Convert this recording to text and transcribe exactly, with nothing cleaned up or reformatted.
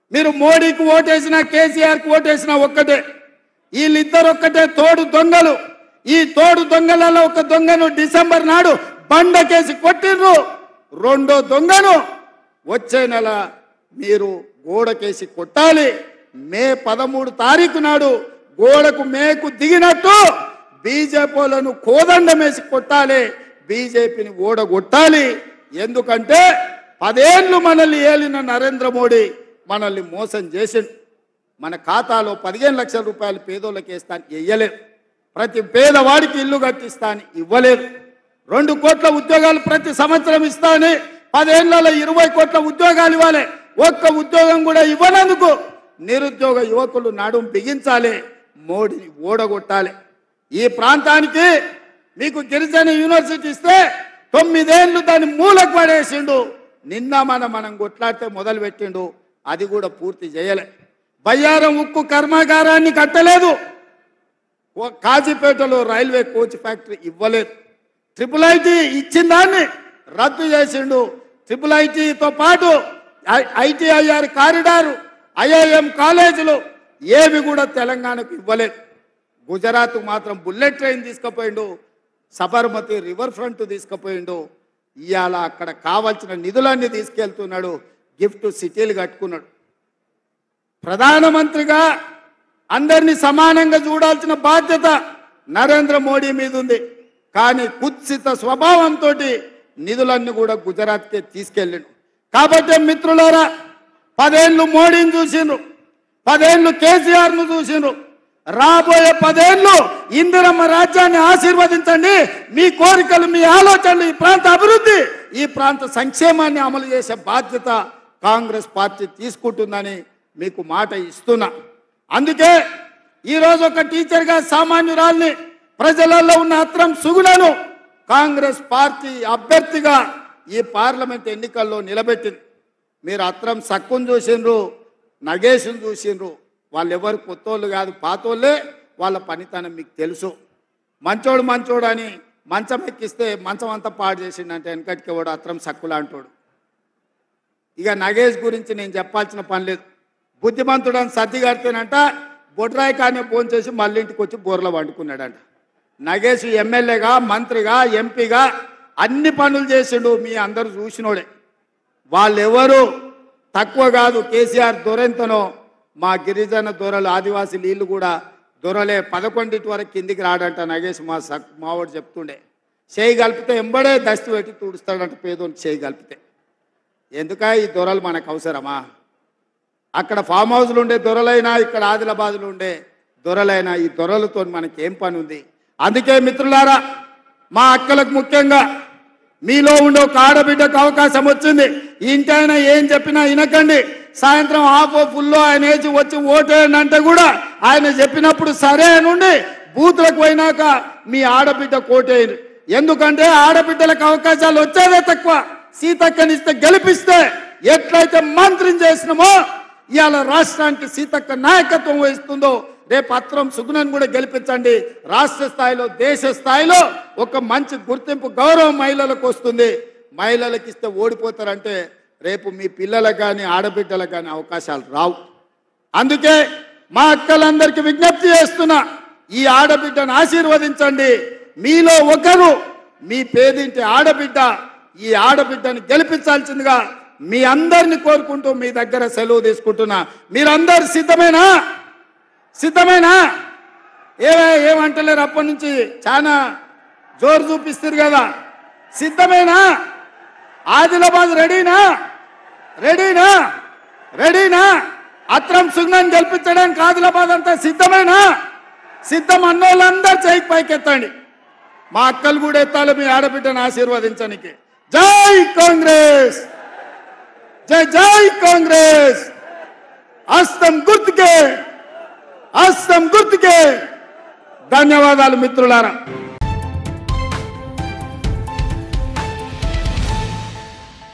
మీరు మోడీకి ఓటేసినా కేసీఆర్కి ఓటేసినా ఒక్కటే. వీళ్ళిద్దరు ఒక్కటే తోడు దొంగలు. ఈ తోడు దొంగలలో ఒక దొంగను డిసెంబర్ నాడు బండకేసి కొట్టిర్రు. రెండో దొంగను వచ్చే నెల మీరు గోడకేసి కొట్టాలి. మే పదమూడు తారీఖు నాడు గోడకు మేకు దిగినట్టు బీజేపీలను కోదండమేసి కొట్టాలి. బీజేపీని ఓడగొట్టాలి. ఎందుకంటే పదేళ్లు మనల్ని ఏలిన నరేంద్ర మోడీ మనల్ని మోసం చేసిండు. మన ఖాతాలో పదిహేను లక్షల రూపాయలు పేదోళ్ళకి వేస్తాను ఇవ్వలేదు. ప్రతి పేదవాడికి ఇల్లు కట్టిస్తాను ఇవ్వలేదు. రెండు కోట్ల ఉద్యోగాలు ప్రతి సంవత్సరం ఇస్తాను. పదేళ్లలో ఇరవై కోట్ల ఉద్యోగాలు ఇవ్వాలి. ఒక్క ఉద్యోగం కూడా ఇవ్వనందుకు నిరుద్యోగ యువకులు నడుం బిగించాలి. మోడీని ఓడగొట్టాలి. ఈ ప్రాంతానికి మీకు గిరిజన యూనివర్సిటీ ఇస్తే తొమ్మిదేళ్లు దాన్ని మూలకు పడేసిండు. నిన్న మనం మనం కొట్లాడితే మొదలు పెట్టిండు. అది కూడా పూర్తి చేయలే. బయ్యారం ఉక్కు కర్మాగారాన్ని కట్టలేదు. కాజీపేటలో రైల్వే కోచ్ ఫ్యాక్టరీ ఇవ్వలేదు. ట్రిపుల్ ఐటీ ఇచ్చిన దాన్ని రద్దు చేసిండు. ట్రిపుల్ ఐటీతో పాటు ఐటీఐఆర్ కారిడారు, ఐఐఎం కాలేజీలు ఏవి కూడా తెలంగాణకు ఇవ్వలేదు. గుజరాత్ మాత్రం బుల్లెట్ ట్రైన్ తీసుకుపోయిండు. సబర్మతి రివర్ ఫ్రంట్ తీసుకుపోయిండు. ఇవాళ అక్కడ కావాల్సిన నిధులన్నీ తీసుకెళ్తున్నాడు. గిఫ్ట్ సిటీలు కట్టుకున్నాడు. ప్రధానమంత్రిగా అందరినీ సమానంగా చూడాల్సిన బాధ్యత నరేంద్ర మోడీ మీద ఉంది. కానీ కుత్సిత స్వభావంతో నిధులన్నీ కూడా గుజరాత్కే తీసుకెళ్ళిండు. కాబట్టి మిత్రులారా, పదేళ్ళు మోడీని చూసిండ్రు, పదేళ్ళు కేసీఆర్ను చూసిండ్రు. రాబోయే పదేళ్ళు ఇందిరమ్మ రాజ్యాన్ని ఆశీర్వదించండి. మీ కోరికలు, మీ ఆలోచనలు, ఈ ప్రాంత అభివృద్ధి, ఈ ప్రాంత సంక్షేమాన్ని అమలు చేసే బాధ్యత కాంగ్రెస్ పార్టీ తీసుకుంటుందని మీకు మాట ఇస్తున్నా. అందుకే ఈరోజు ఒక టీచర్గా సామాన్యురాల్ని, ప్రజలలో ఉన్న అత్రం సుగులను కాంగ్రెస్ పార్టీ అభ్యర్థిగా ఈ పార్లమెంట్ ఎన్నికల్లో నిలబెట్టింది. మీరు అత్రం సక్కును చూసిండ్రు, నగేష్ను చూసిండ్రు. వాళ్ళు ఎవరు కొత్తోళ్ళు కాదు, పాతోళ్ళే. వాళ్ళ పనితనం మీకు తెలుసు. మంచోడు మంచోడు అని మంచం ఎక్కిస్తే మంచం అంతా పాడు చేసిండంటే వెనకటికి వాడు అత్రం సక్కులా అంటాడు. ఇక నగేష్ గురించి నేను చెప్పాల్సిన పని లేదు. బుద్ధిమంతుడని సర్ది కడితేనంట బొడ్రాయి కానీ ఫోన్ చేసి మళ్ళీ ఇంటికి వచ్చి బోర్లో వండుకున్నాడంట. నగేష్ ఎమ్మెల్యేగా, మంత్రిగా, ఎంపీగా అన్ని పనులు చేసిండు. మీ అందరూ చూసినోడే. వాళ్ళెవరు తక్కువ కాదు. కేసీఆర్ దొరెంతనో మా గిరిజన దొరలు, ఆదివాసీ నీళ్ళు కూడా దొరలే. పదకొండింటి వరకు కిందికి రాడంట నగేష్. మా సక్ మావాడు చెప్తుండే. చేయి కలిపితే ఎంబడే దస్తు పెట్టి తుడుస్తాడంట పేదోని చేయి కలిపితే. ఎందుక ఈ దొరలు మనకు అవసరమా? అక్కడ ఫామ్ హౌస్లు ఉండే దొరలైనా, ఇక్కడ ఆదిలాబాద్లో ఉండే దొరలైనా, ఈ దొరలతో మనకేం పని ఉంది? అందుకే మిత్రులారా, మా అక్కలకు ముఖ్యంగా మీలో ఉండే ఒక ఆడబిడ్డకు అవకాశం వచ్చింది. ఇంటైనా ఏం చెప్పినా వినకండి. సాయంత్రం హాఫ్ ఫుల్లో ఆయన వేసి వచ్చి ఓటేయండి అంటే కూడా ఆయన చెప్పినప్పుడు సరే అనుండి బూత్లకు పోయినాక మీ ఆడబిడ్డ కోటేయండి. ఎందుకంటే ఆడబిడ్డలకు అవకాశాలు వచ్చేదే తక్కువ. సీతక్కనిస్తే గెలిపిస్తే ఎట్లయితే మంత్రిని చేసినామో ఇవాళ రాష్ట్రానికి సీతక్క నాయకత్వం వహిస్తుందో రేపు అత్రం సుగుణను కూడా గెలిపించండి. రాష్ట్ర స్థాయిలో, దేశ స్థాయిలో ఒక మంచి గుర్తింపు, గౌరవం మహిళలకు వస్తుంది. మహిళలకు ఇస్తే ఓడిపోతారంటే రేపు మీ పిల్లలకు కానీ ఆడబిడ్డలకు కానీ అవకాశాలు రావు. అందుకే మా అక్కలందరికీ విజ్ఞప్తి చేస్తున్నా, ఈ ఆడబిడ్డను ఆశీర్వదించండి. మీలో ఒకరు మీ పేదింటి ఆడబిడ్డ. ఈ ఆడబిడ్డను గెలిపించాల్సిందిగా మీ అందరిని కోరుకుంటూ మీ దగ్గర సెలవు తీసుకుంటున్నా. మీరందరు సిద్ధమేనా? సిద్ధమేనా? ఏవే ఏమంటలేరు? అప్పటి నుంచి చాలా జోరు చూపిస్తారు కదా. సిద్ధమేనా? ఆదిలాబాద్ రెడీనా? రెడీనా? రెడీనా? అత్రం సుగ్నాన్ని గెలిపించడానికి ఆదిలాబాద్ అంతా సిద్ధమేనా? సిద్ధం అన్నోళ్ళందరూ చేయి పైకెత్తండి. మా అక్కలు కూడా ఎత్తాలి మీ ఆడబిడ్డను ఆశీర్వదించడానికి. జై కాంగ్రెస్, జై జై కాంగ్రెస్. హస్తం గుర్తుకే, హస్తం గుర్తుకే. ధన్యవాదాలు మిత్రులారా.